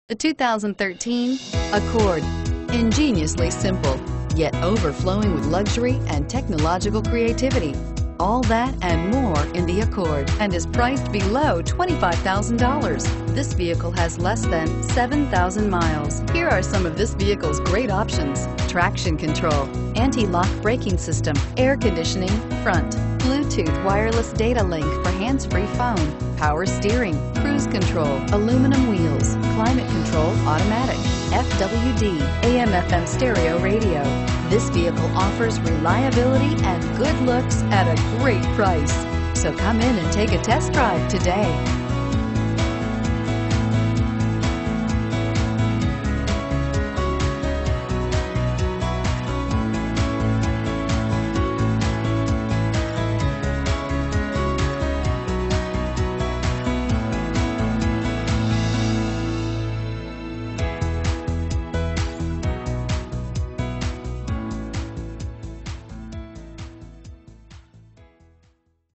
The 2013 Accord. Ingeniously simple, yet overflowing with luxury and technological creativity. All that and more in the Accord, and is priced below $25,000. This vehicle has less than 7,000 miles. Here are some of this vehicle's great options: traction control, anti-lock braking system, air conditioning, front, Bluetooth wireless data link for hands-free phone, power steering, cruise control, aluminum wheels, climate control automatic, FWD, AM/FM stereo radio. This vehicle offers reliability and good looks at a great price. So come in and take a test drive today.